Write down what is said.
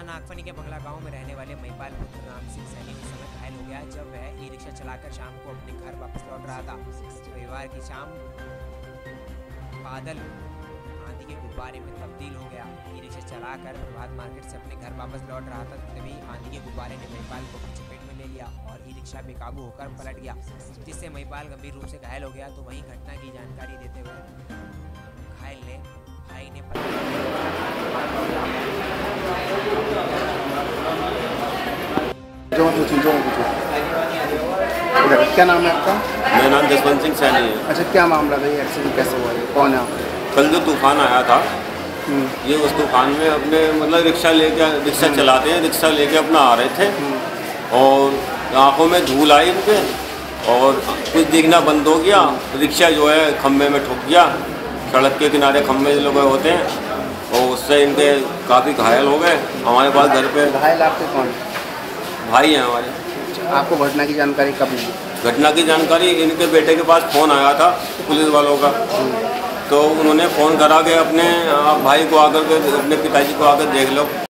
नागफनी के बंगला गांव में रहने वाले महिपाल पुत्र राम सिंह सैनी उस समय घायल हो गया जब वह ई रिक्शा चलाकर शाम को अपने घर वापस लौट रहा था। रविवार की शाम बादल आंधी के गुब्बारे में तब्दील हो गया। ई रिक्शा चलाकर प्रभात मार्केट से अपने घर वापस लौट रहा था, तभी आंधी के गुब्बारे ने महिपाल को अपनी चपेट में ले लिया और ई रिक्शा बेकाबू होकर पलट गया, जिससे महिपाल गंभीर रूप से घायल हो गया। तो वहीं घटना की जानकारी देते हुए घायल ने भाई ने क्या नाम है आपका? मेरा नाम जसवंत सिंह सैनी है। अच्छा, क्या मामला था? ये एक्सीडेंट कैसे हुआ है? कौन है आप? कल जो तूफान आया था, ये उस तूफान में अपने मतलब रिक्शा चलाते हैं, रिक्शा लेके अपना आ रहे थे और आंखों में धूल आई इनके और कुछ दिखना बंद हो गया। रिक्शा जो है खम्भे में ठुक गया, सड़क के किनारे खम्भे लोग होते हैं और उससे इनके काफ़ी घायल हो गए। हमारे पास घर पे घायल आपके कौन? भाई हैं हमारे। आपको घटना की जानकारी कब मिली? घटना की जानकारी इनके बेटे के पास फ़ोन आया था पुलिस वालों का, तो उन्होंने फ़ोन करा के अपने भाई को आकर के, अपने पिताजी को आकर देख लो।